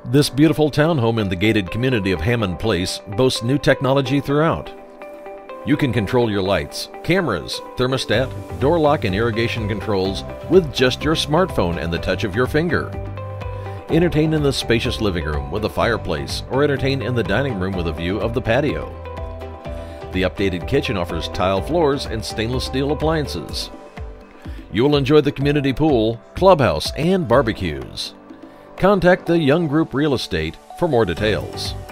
This beautiful townhome in the gated community of Hammond Place boasts new technology throughout. You can control your lights, cameras, thermostat, door lock, and irrigation controls with just your smartphone and the touch of your finger. Entertain in the spacious living room with a fireplace, or entertain in the dining room with a view of the patio. The updated kitchen offers tile floors and stainless steel appliances. You will enjoy the community pool, clubhouse, and barbecues. Contact the Young Group Real Estate for more details.